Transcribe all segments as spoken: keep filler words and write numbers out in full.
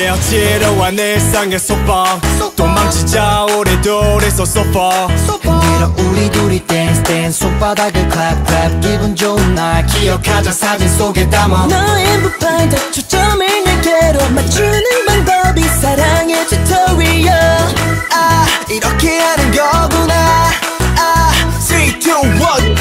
이제야 지루한 일상의 소방 도망치자 우리 둘이서 소파 흔들어 우리 둘이 댄스 댄스 손바닥을 클랩 클랩 기분 좋은 날 기억하자 사진 속에 담아 너의 무반짝 초점을 내게로 맞추는 방법이 사랑의 튜토리얼 아 이렇게 하는 거구나 아 three, two, one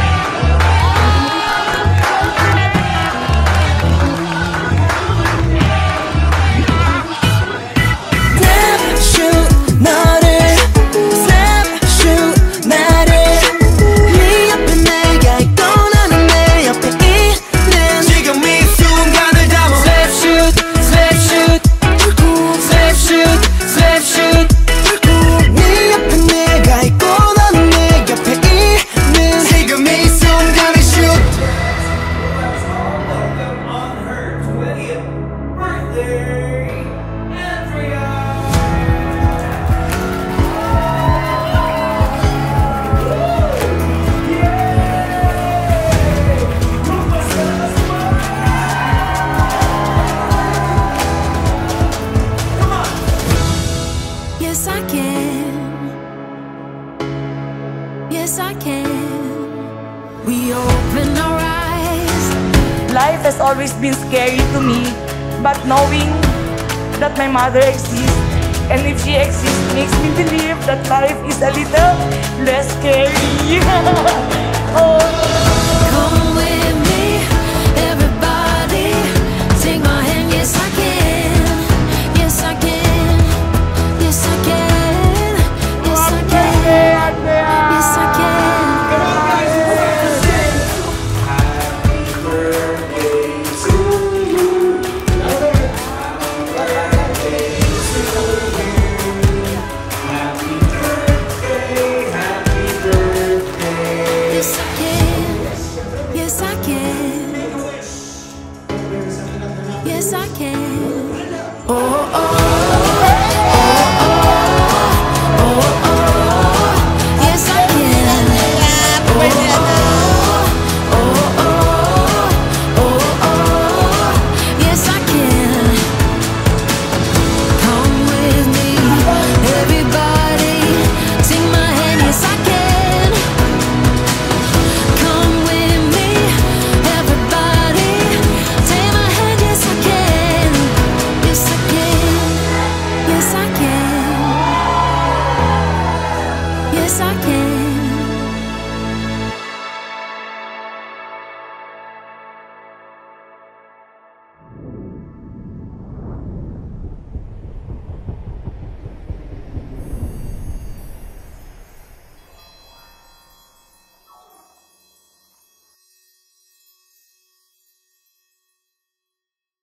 Yes, I can. Yes, I can. We open our eyes. Life has always been scary to me, but knowing that my mother exists, and if she exists, makes me believe that life is a little less scary. Oh.